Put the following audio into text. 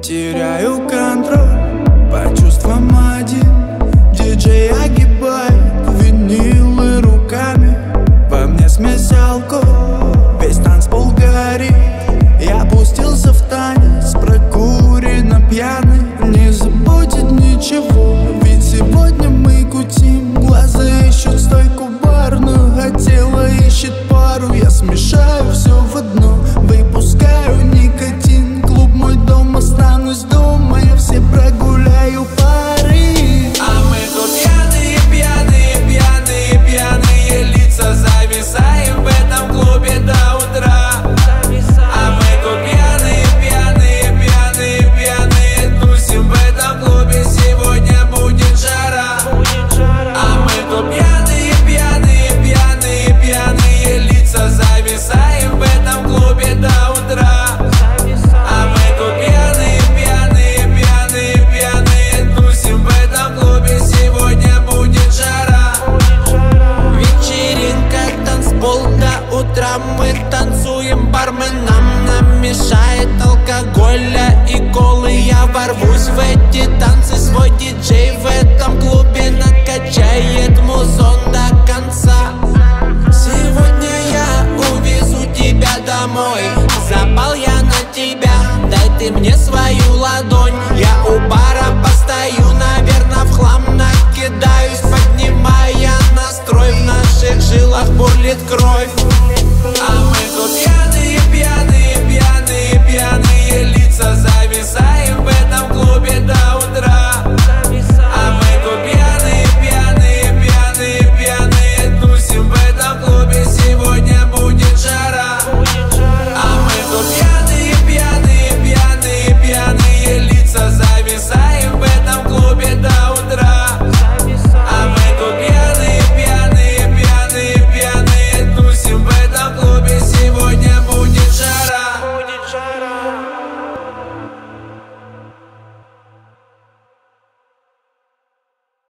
Теряю контроль по чувствам один. Диджей огибает винилы руками. Во мне смесь алкоголь, весь танцпол горит. Я пустился в танец, прокуренно пьяный. Не забудет ничего, ведь сегодня мы кутим. Глаза ищут стойку барную, а тело ищет пару. Я смешаю все в одно, выпускаю никотин. Клуб мой дом, останусь дома, я все прогуляю пары. А мы тут пьяные, пьяные, пьяные, пьяные лица. Зависаем в этом клубе до утра. А мы тут пьяные, пьяные, пьяные, пьяные, тусим в этом клубе, сегодня будет жара. А мы тут пьяные, пьяные, пьяные, пьяные лица. Зависаем в этом клубе до утра. А мы тут пьяные, пьяные, пьяные, пьяные, тусим в этом клубе, сегодня будет жара. Вечеринка, танцпол до утра. Мы танцуем, барменам намешает алкоголя и колы. Я ворвусь в эти танцы, свой диджей в этом клубе накачает музон до конца. Сегодня я увезу тебя домой. Запал я на тебя, дай ты мне свою ладонь. Я у бара постою, наверно, в хлам накидаюсь, поднимая настрой. В наших жилах бурлит кровь. А мы тут